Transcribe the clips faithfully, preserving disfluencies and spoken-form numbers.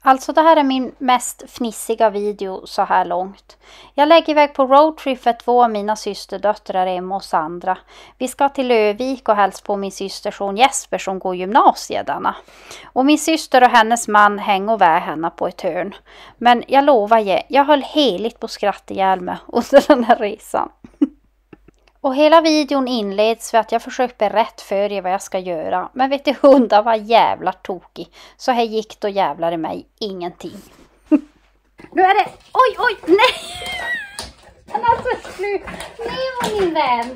Alltså det här är min mest fnissiga video så här långt. Jag lägger iväg på roadtrip för två av mina systerdöttrar, Emma och Sandra. Vi ska till Övik och hälsa på min systerson Jesper som går gymnasiet denna. Och min syster och hennes man hänger och vär henne på ett hörn. Men jag lovar je, jag höll heligt på skratt ihjäl mig under den här resan. Och hela videon inleds för att jag försökt berätta för er vad jag ska göra. Men vet du, hundar var jävla tokig. Så här gick då jävlar i mig ingenting. Nu är det... Oj, oj, nej! Men alltså, slut. Nej, var min vän.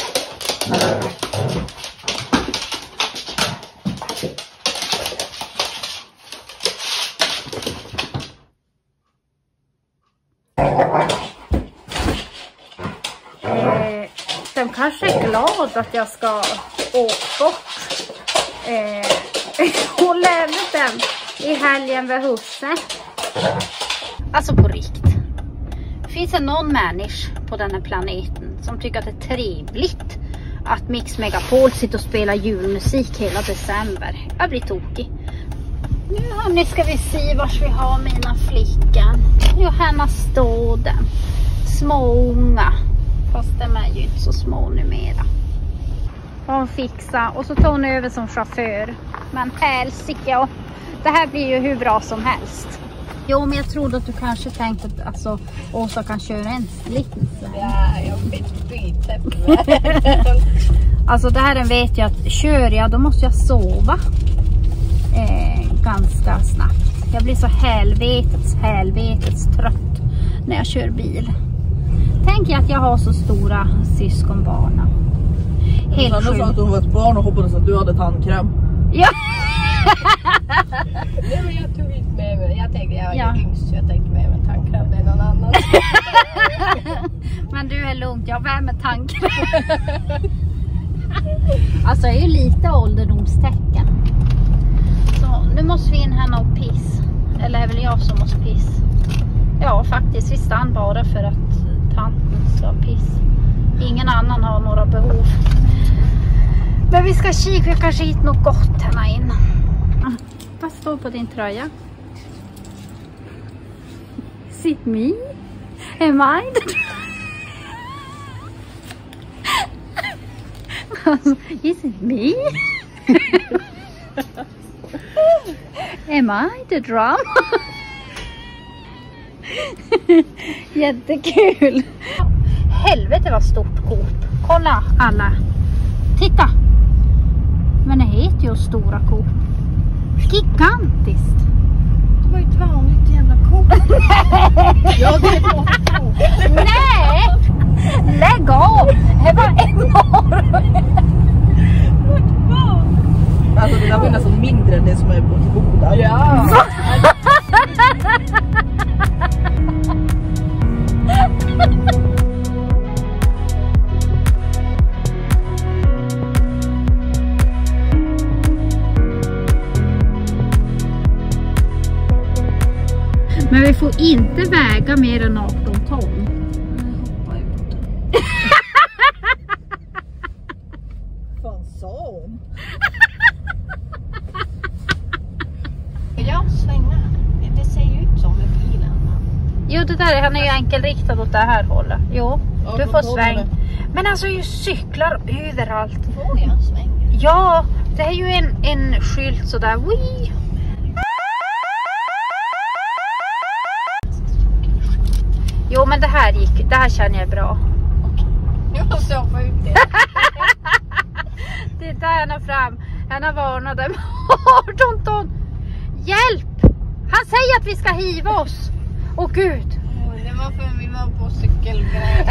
Eh... De kanske är glad att jag ska åka bort eh, och lämna dem i helgen vid huset. Alltså på riktigt. Finns det någon människa på den här planeten som tycker att det är trevligt att Mix Megapol sitter och spelar julmusik hela december? Jag blir tokig. Nu hörni, ska vi se vars vi har mina flickor. Johanna Ståden. Småunga. Fast de är ju inte så små numera. Hon fixar och så tar hon över som chaufför. Men helsike, det här blir ju hur bra som helst. Jo, men jag trodde att du kanske tänkte att alltså, Åsa kan köra en liten sväng. Ja, jag vet byta. Alltså det här vet jag att kör jag, då måste jag sova eh, ganska snabbt. Jag blir så helvetets, helvetets trött när jag kör bil. Tänk jag att jag har så stora syskonbarn. Helt sjukt. Sa att hon var ett barn och hoppades att du hade tandkräm. Ja. Nej, men jag tog inte med mig. Jag tänkte jag är ja. yngst. Jag tänkte med mig tandkräm. Det är någon annan. Men du är lugnt. Jag var med tandkräm. Alltså jag är ju lite ålderdomstecken. Så nu måste vi in här och piss. Eller är väl jag som måste piss. Ja faktiskt. Vi stannar bara för att tanten ska piss. Ingen annan har några behov. Men vi ska kika, vi kanske hit något gott här inne. Vad står på din tröja? Is it me? Am I the... Is it me? Am I the drum? Jättekul. Helvete vad stort Coop. Kolla alla. Titta. Men det heter ju stora Coop. Gigantiskt. Det var ju ett vanligt jävla Coop. Ja, det är Coop. Nej. Lägg av. Det var enormt. Alltså det där var nästan mindre än det som är på Boda. Ja. Men vi får inte väga mer än arton ton. Fan sa hon? Jag svänger. Det ser ju ut som med bilen. Jo, det där, han är ju enkelriktad åt det här hållet. Jo, Ja, du får då sväng. det. Men alltså ju cyklar överallt. Får jag svänga? Ja, det är ju en, en skylt sådär. Wii. Jo, men det här gick, det här känner jag bra. Jag måste hoppa ut det. Det är där han har fram. Han har varnat dem. arton ton. Hjälp! Han säger att vi ska hiva oss. Åh gud. Oh, det var för vi var på cykelgrej.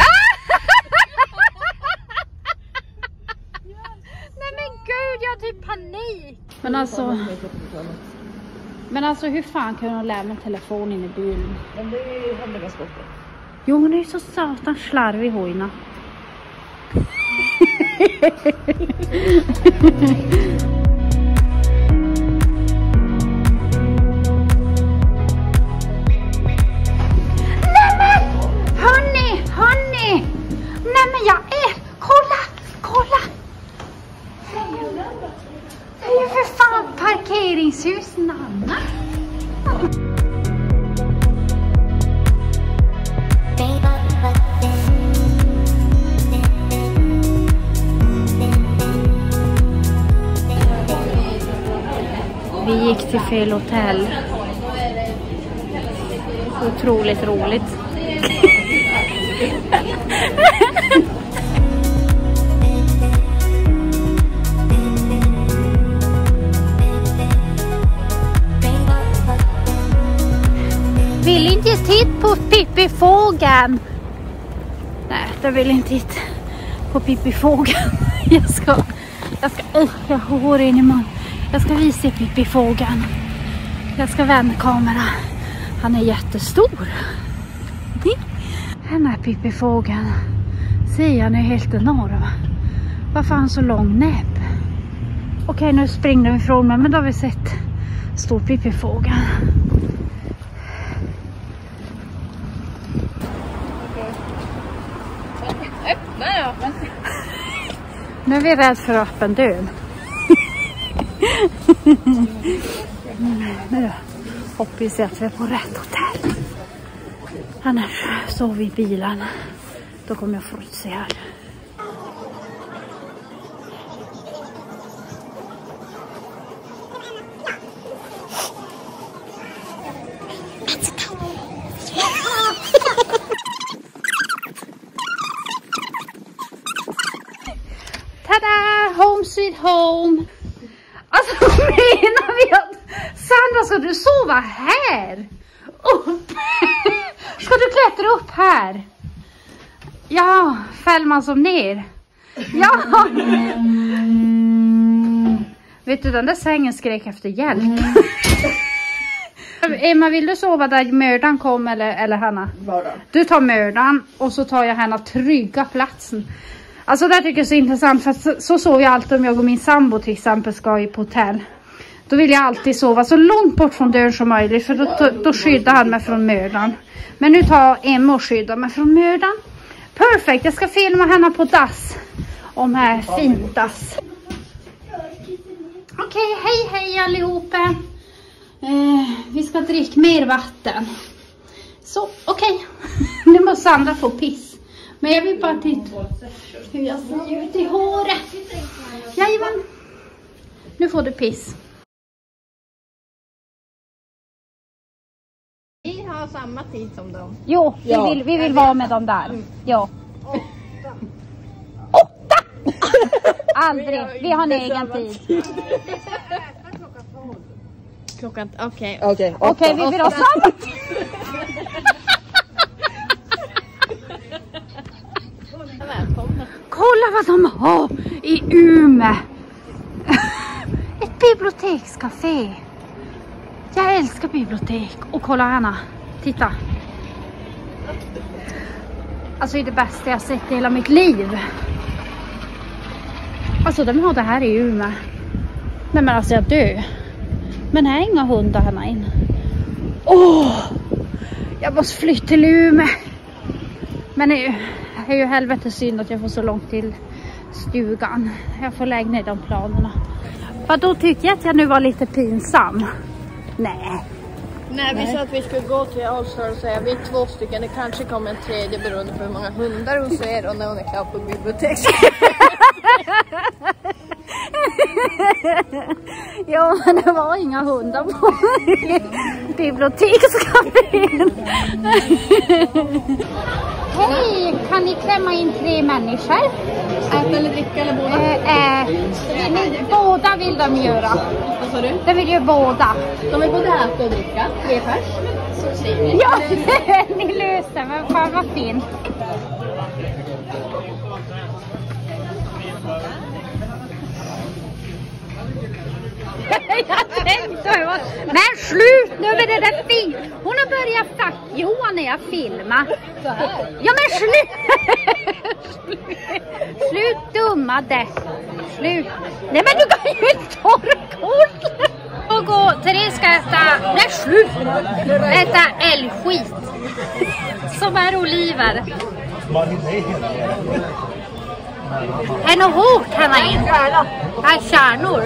Nej men gud, jag har typ panik. Men alltså, men alltså hur fan kan hon lämna telefonen i bilen? Men det är ju hemliga skottet. Jo, hon är ju så satan slarvig hojna. Nämen! Hörni! Hörni! Nämen jag är... Kolla! Kolla! Det är ju för fan parkeringshus Nanna. till fel hotell. Otroligt roligt. Vill inte ge titt på Pippi-fågeln. Nej, jag vill inte titta på Pippi-fågeln. Jag ska, jag ska, uh, jag har hår in i mun. Jag ska visa Pippi-fågeln. Jag ska vända kamera. Han är jättestor. Den här Pippi-fågeln. Ser han är helt enorm. Varför har han så lång näbb? Okej, nu springer de ifrån mig, men då har vi sett stor Pippi-fågeln. Nu är vi rädd för öppen dörr. Nu hoppas jag att vi är på rätt hotell. Annars sover vi i bilen. Då kommer jag få ut se här. Tada! Home sweet home! Alltså menar vi att Sandra, ska du sova här? Upp! Ska du klättra upp här? Ja, fäller man som ner. Ja! Mm. Vet du, den där sängen skrek efter hjälp. Emma, vill du sova där mördaren kom eller, eller Hanna? Mördaren. Du tar mördaren och så tar jag Hanna trygga platsen. Alltså det tycker jag är så intressant, för så, så sover jag alltid om jag och min sambo till exempel ska på hotell. Då vill jag alltid sova så långt bort från dörren som möjligt, för då, då, då skyddar han mig från mördaren. Men nu tar Emma och skyddar mig från mördaren. Perfekt, jag ska filma henne på dass. Om här fint dass. Okej, okay, hej hej allihopa. Eh, vi ska dricka mer vatten. Så, okej. Okay. Nu måste Sandra få piss. Men jag vill bara titta hur jag ser ut i håret. Jajamän. Nu får du piss. Vi har samma tid som dem. Jo, vi, Ja. vill, vi vill vara med dem där. Ja. Åtta! Aldrig. Vi har en egen tid. Klockan, okej. Okej, okay, Okej, okay, vi vill ha samma tid. Välkomna. Kolla vad de har i Umeå. Ett bibliotekscafé. Jag älskar bibliotek. Och kolla Hanna. Titta. Alltså det är det bästa jag sett i hela mitt liv. Alltså de har det här i Umeå. Nej men alltså jag dör. Men här är inga hundar här inne. Åh! Oh, jag måste flytta till Umeå. Men det är ju, det är ju helvete synd att jag får så långt till stugan. Jag får lägga ner de planerna. För då tycker jag att jag nu var lite pinsam. Nej. Nej, vi sa att vi skulle gå till Allstar och säga vi är två stycken. Det kanske kommer en tredje beroende på hur många hundar hon ser och när hon är klar på biblioteket. Ja, men det var inga hundar på bibliotekskafén. Hej, kan ni klämma in tre människor? Äta eller dricka eller båda? Eh, eh, ni, båda vill de göra. Vad sa du? De vill ju båda. De vill både äta och dricka. Tre pers. Så trevligt. Ja, ni löser, men fan vad fint. Jag tänkte, men slut nu med det där fint. Hon har börjat sagt Johan när jag filmar. Så här. Ja men slut. Slut dumma det. Slut. Nej men du kan ju inte ta det kort. Och gå, Therese ska äta, nej slut. Äta älgskit. Som är oliver. Är något hårt här in? Här är kärnor.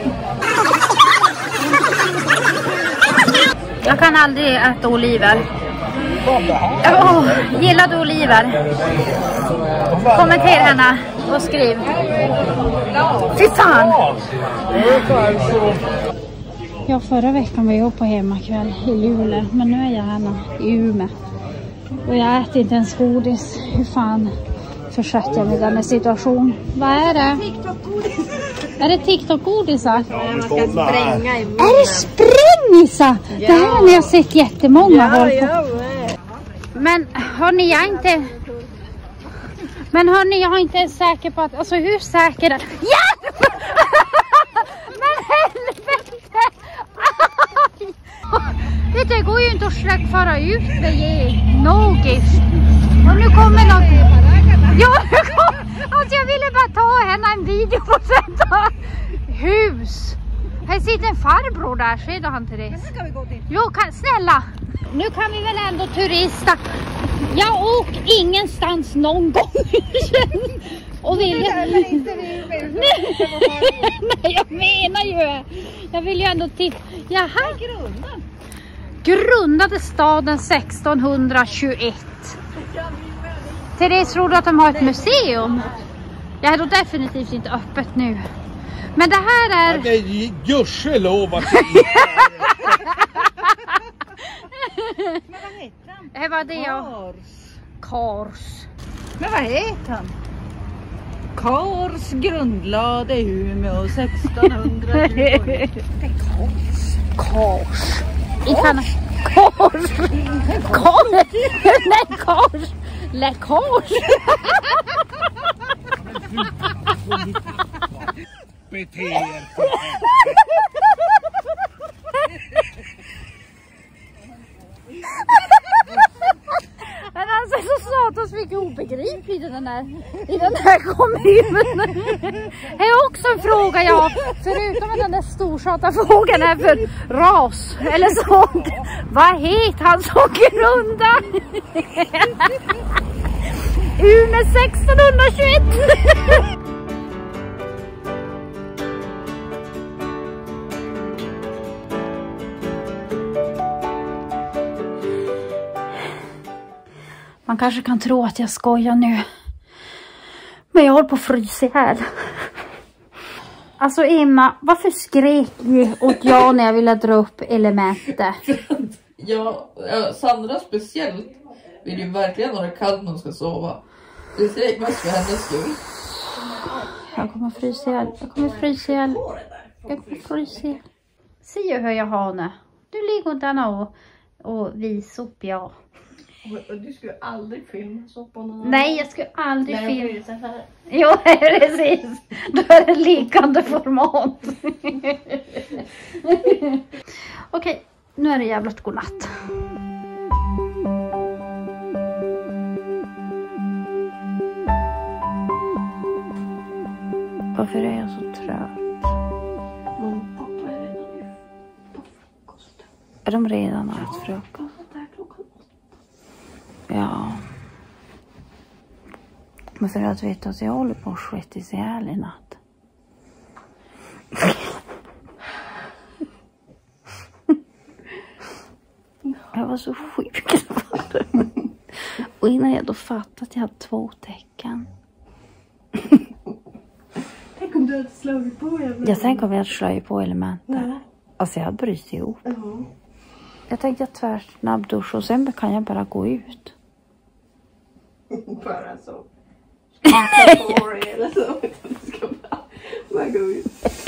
Jag kan aldrig äta oliver. Oh, gillar du oliver? Kommentera henne och skriv. Fy fan! Ja, förra veckan var jag på hemmakväll i Luleå. Men nu är jag här i Umeå. Och jag äter inte ens godis. Hur fan försätter jag mig i denna situation? Vad är det? Är det TikTok-godisar? Ja, man ska spränga i munnen. Är det sprängisar? Ja. Det här har jag sett jättemånga ja, håll på. Ja, ja. Men har ni jag inte... Men hörni, jag är inte säker på att... Alltså hur säker är... Hjälp! Men helvete! Aj! Vet du, det går ju inte att släckföra ut det i Nogis. Och nu kommer något... Ja, nu kom... Alltså jag ville bara ta henne en video på detta hus. Här sitter en farbror där, ser du han till det? Jo, kan... snälla. Nu kan vi väl ändå turista. Jag åker ingenstans någon gång. Och vill jag... Nej, jag menar ju. Jag vill ju ändå titta. Jaha. Grundade staden sextonhundratjugoett. Therese, tror du att de har ett museum? Jag är då definitivt inte öppet nu. Men det här är... Ja, det är gudskelov att Men vad heter han? Det var det jag... Kars. Kars. Men vad heter han? Kars grundlade Umeå sextonhundratjugo. Kars. Kars. Inte han... Kars. Kars. Nej, Kars. Läckage. bete er. Men alltså så satans mycket obegripligt i den här, i den här kommunen. Det är också en fråga jag, förutom att den där storsata frågan är för ras eller sånt. Vad heter han som grundar? Umeå sextonhundratjugoett. Man kanske kan tro att jag skojar nu. Men jag håller på att frysa ihjäl. Alltså Emma, varför skrek du åt jag när jag ville dra upp elementet? Ja, Sandra speciellt vill ju verkligen ha det kallt när hon ska sova. Det skrek mest för hennes skull. Jag kommer frysa ihjäl. Jag kommer frysa ihjäl. Jag kommer frysa ihjäl. Se hur jag har nu. Du ligger där och, och visar upp, ja. Du skulle aldrig filma så på någon. Nej, jag skulle aldrig Nej, filma. det är så här. Jo, precis. Då är det likande format. Okej, nu är det jävligt godnatt. Varför är jag så trött? Mamma och pappa är redan nu på frukost. Är de redan ätit frukost? Där klockan åtta. Ja. Men för att veta att jag håller på att svettas ihjäl i natt. Jag var så sjuk. Och innan jag då fattat att jag hade två tecken. Tänk om du hade slagit på jävla. Jag tänker om jag hade slagit på elementet. Ja. Alltså jag hade brytt ihop. Ja. Jag tänkte att tvärsnabb dusch och sen kan jag bara gå ut. Bara så. Skaka eller så. Du ska bara, bara gå ut.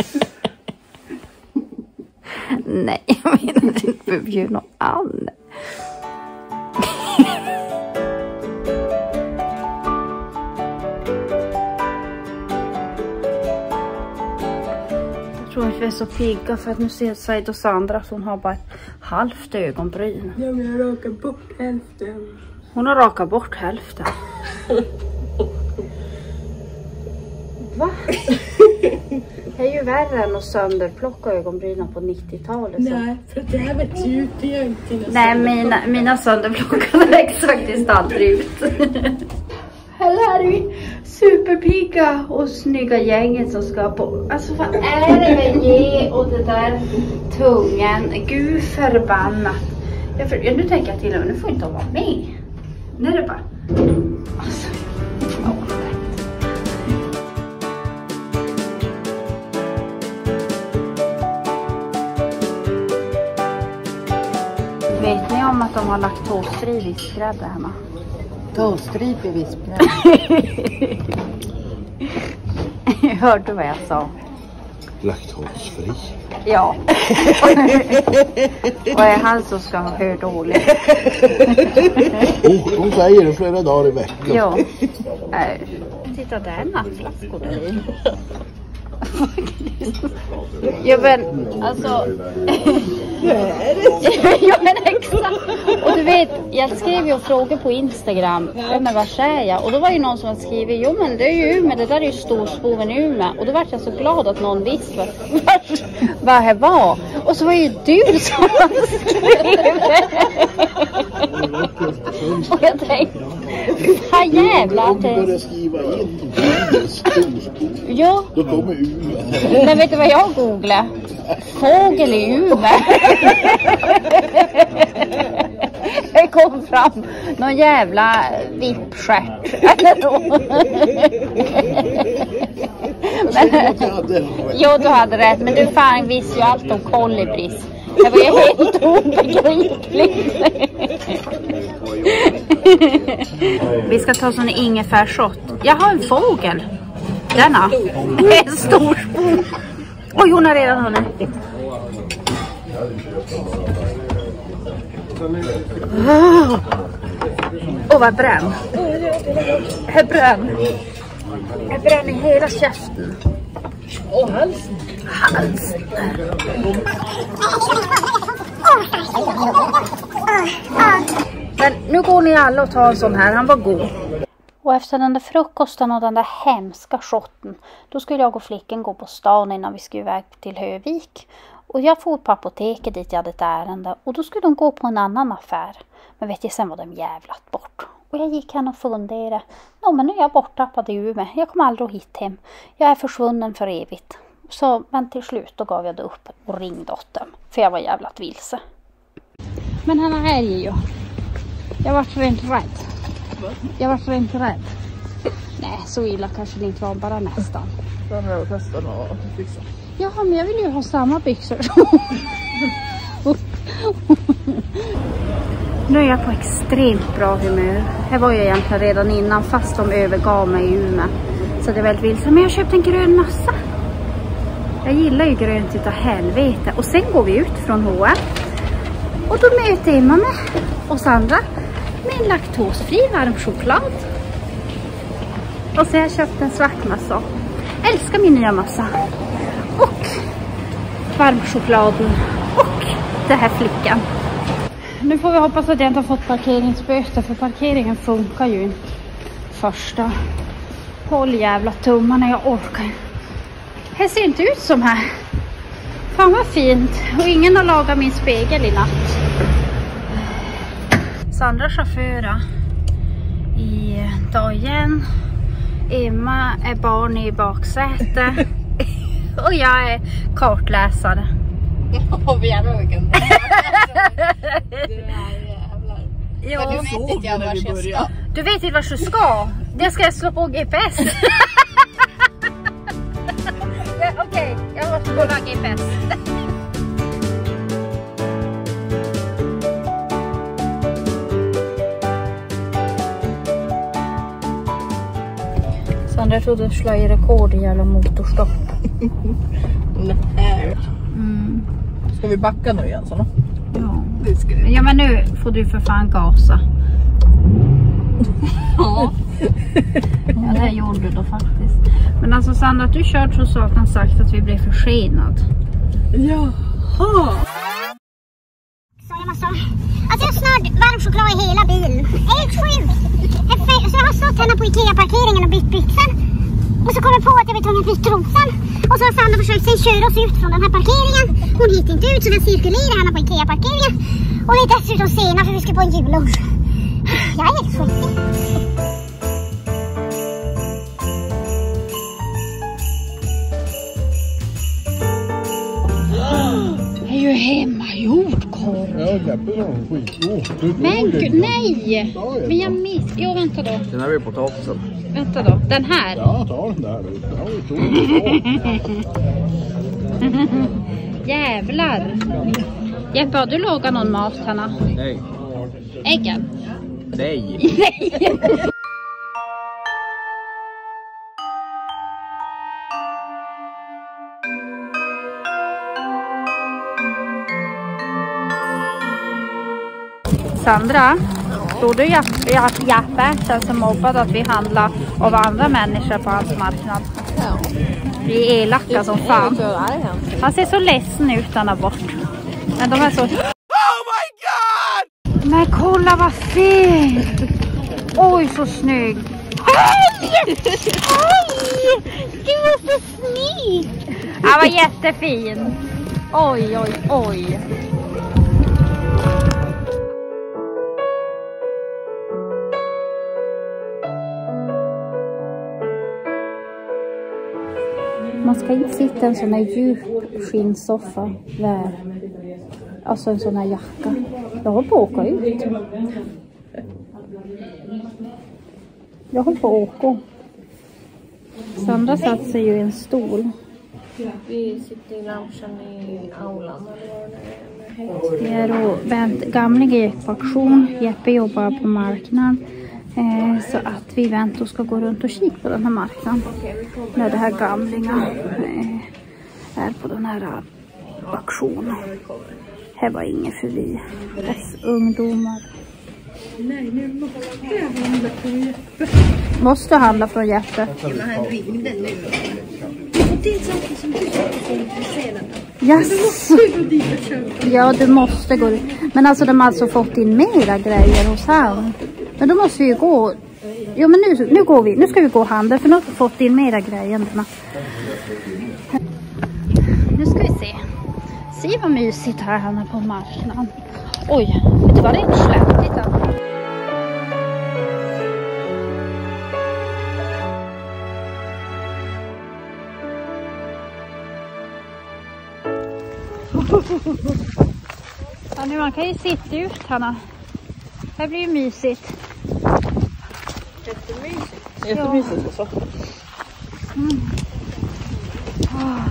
Nej, jag menar inte förbjuda någon annan. Jag tror att vi är så pigga för att nu ser Said och Sandra att hon har bara ett halvt ögonbryn. Ja, men jag rakar bort hälften. Hon har rakat bort hälften. Va? Det är ju värre än att sönderplocka ögonbrynen på nittiotalet. Nej, för det här vet ju inte jag inte. Nej, mina, mina sönderplockade växer faktiskt aldrig ut. Här är vi superpigga och snygga gänget som ska på. Alltså vad är det med ge och det där tungen? Gud förbannat. Jag för, ja, nu tänker jag till och med, nu får inte vara med. Nu är det bara. Alltså, åh, nej. ni om att de har laktosfri vispgrädde hemma? Toaststripig vispgrädde. Hörde du vad jag sa? Laktosfri. Ja. Och är han som ska ha hör dåligt? Oh, hon säger det flera dagar i veckan. Ja. Äh. Titta där, nattflaskor där i. Ja men alltså ja men exakt. Och du vet, jag skrev ju frågor på Instagram. Ja men vad säger jag? Och då var ju någon som hade skrivit, jo men det är ju Umeå, det där är ju Storspoven i Umeå. Och då var jag så glad att någon visste vad det var. Och så var ju du som hade skrivit. Och jag tänkte, vad jävlar. Om du börjar skriva in Storspov, ja. då kommer Umeå. Men vet du vad jag googlade? Fågel i Umeå. Det kom fram någon jävla vippstjärt. Men, jo, du hade rätt. Men du fan visste ju allt om kolibris. Det var ju helt obegripligt. Vi ska ta sån ingefärshot. Jag har en fågel. Denna. En stor spon. Oj, hon har redan hunnit. Åh, oh, vad bränn. Här bränn. Här bränn i hela käften. Och halsen. Halsen. Men nu går ni alla och tar en sån här. Han var god. Och efter den där frukosten och den där hemska shotten, då skulle jag och flicken gå på stan innan vi skulle iväg till Hövik. Och jag får på apoteket dit jag hade ett ärende, och då skulle de gå på en annan affär. Men vet jag, sen var de jävlat bort. Och jag gick här och funderade, nå men nu är jag borttappad i Umeå, jag kommer aldrig hit hem. Jag är försvunnen för evigt. Så, men till slut då gav jag det upp och ringde åt dem, för jag var jävlat vilse. Men han är här ju. Jag var rent rädd. Jag var rent rädd. Nej, så illa kanske det inte var, bara nästan. Sen har jag testat och fixa. Ja, men jag vill ju ha samma byxor. Nu är jag på extremt bra humör. Det var jag egentligen redan innan, fast de övergav mig i Umeå. Så det är väldigt vilse. Men jag köpte en grön mössa. Jag gillar ju grönt utav helvete. Och sen går vi ut från H och M. Och då möter Emma med oss andra med en laktosfri varm choklad. Och så har jag köpt en svart mössa. Älskar min nya mössa. Och varm chokladen. Och det här flickan. Nu får vi hoppas att jag inte har fått parkeringsböter, för parkeringen funkar ju inte. Första. Håll jävla tummarna, jag orkar. Det ser inte ut som här. Fan vad fint. Och ingen har lagat min spegel i natt. Sandra chaufföra i dagen. Emma är barn i baksäte. Och jag är kartläsare. Och vi är vilken. Det här jävlar. Ja, du vet inte jag vart jag ska. Du vet inte vart du ska. Det ska jag slå på G P S. Okej, okay, jag måste kolla G P S. Sandra trodde du slår i rekord i jävla motorstopp. Nej. Mm. Ska vi backa nu igen så? Ja. Det ska du. Ja, men nu får du för fan gasa. Ja. Ja, det gjorde du då faktiskt. Men alltså Sandra, att du kört så saknar sagt att vi blev försenad. Jaha. Så jag måste... Alltså jag har snart varm choklad i hela bilen. Helt sjukt. Så jag har stått henne på Ikea-parkeringen och bytt byxan. Och så kom jag på att jag var tvungen att byta trosan. Och så har Sandra försökt sig köra oss ut från den här parkeringen. Hon hittar inte ut, så vi cirkulerar henne på Ikea-parkeringen. Och vi är dessutom sena för vi ska på en jullunch. Jag är helt sjukt. Det är ju hemmagjord korv. Ja, det är skitgod. Men gud, nej! Men jag miss... Jo, vänta då. Den här är potatisen. Vänta då. Den här. Ja, ta den där. Det har vi tog. Jävlar. Jeppe, har du lagat någon mat, Hanna? Nej. Äggen? Nej. Nej. Sandra, tror du Jeppe känns som mobbad att vi handlar av andra människor på hans marknad? Ja. Vi är elaka som fan. Han ser så ledsen ut där bort. Men de är så... Oh my god! Men kolla vad fint! Oj, så snygg! Hej! Hej! Du var så snygg! Han var jättefin. Oj, oj, oj. Man ska inte sitta en sån här djup skinnsoffa där. Alltså en sån här jacka. Jag håller på att åka ut. Jag håller på att åka. Sandra satt sig ju i en stol. Vi sitter i lunchen i aulan. Det är och vänt, gamlingar gick på auktion. Jeppe jobbar på marknaden. Eh, så att vi väntar och ska gå runt och kika på den här marknaden. När det här gamlingar eh, är på den här uh, auktionen. Här var ingen förbi. Oss ungdomar. Nej, nu måste jag handla från Jeppe. Måste handla från Jeppe? Men han ringde nu. Det är saker som du är intresserad av. Yes. Du måste gå dit och köpa. Ja, du måste gå dit. Men alltså de har alltså fått in mera grejer hos han. Men då måste vi ju gå. Jo, men nu, nu går vi. Nu ska vi gå och handla. För nu har vi fått in mera grejer. Nu ska vi se. Se vad mysigt här han är på marknaden. Oj, vet du vad det är? Släpp, titta. Ja, nu man kan ju sitta ut, Hanna. Det blir ju mysigt. Jättemysigt. Jättemysigt också. Mm. Oh.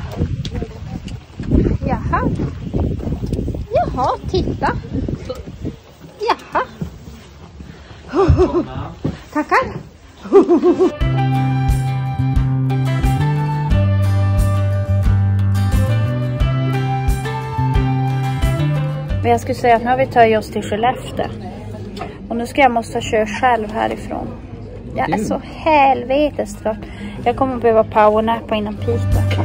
Jaha. Jaha, titta. Jaha. Tackar. Men jag skulle säga att nu har vi tagit oss till Skellefteå. Och nu ska jag måste köra själv härifrån. Jag är så helvetes trött. Jag kommer behöva powernappa innan Pita.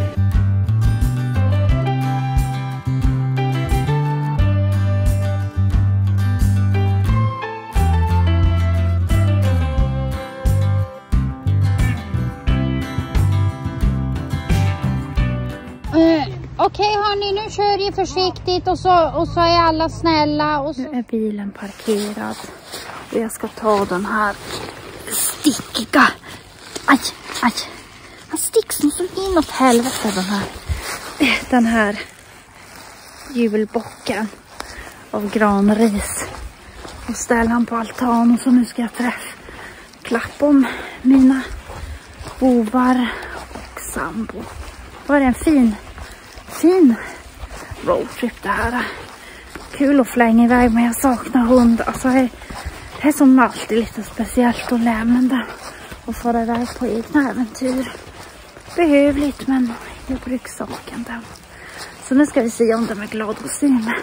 Okej okay, hörni, nu kör jag försiktigt och så, och så är alla snälla. Och så... Nu är bilen parkerad och jag ska ta den här stickiga. Aj, aj. Han sticks nog som inåt helvete den här. Den här julbocken av granris. Och ställa han på altan och så nu ska jag träffa. Klappa om mina bovar och sambo. Var det en fin... Fin roadtrip det här. Kul att flänga iväg men jag saknar hund. Alltså det är som alltid lite speciellt och lämnande att få iväg på egna äventyr. Behövligt men jag brukar saken där. Så nu ska vi se om de är glada att se mig.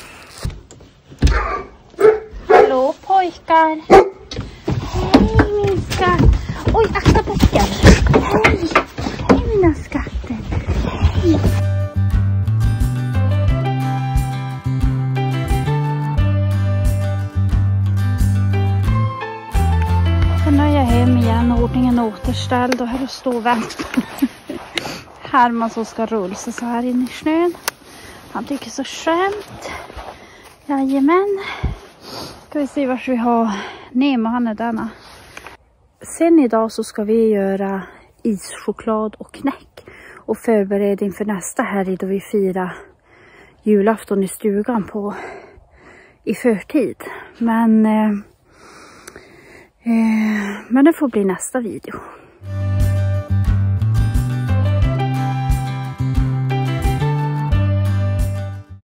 Hallå pojkar. Hej min skatt. Oj, akta bocken. Hej. Hej mina skatter. Hej. Nu är jag hem igen, ordningen återställd och här står vänt. Herman som ska rulla sig så här in i snön. Han tycker så skönt. Jajamän. Ska vi se vart vi har Nemo, han är denna. Sen idag så ska vi göra ischoklad och knäck. Och förbereda inför nästa helg då vi firar julafton i stugan på i förtid. Men... Eh, Eh, men det får bli nästa video.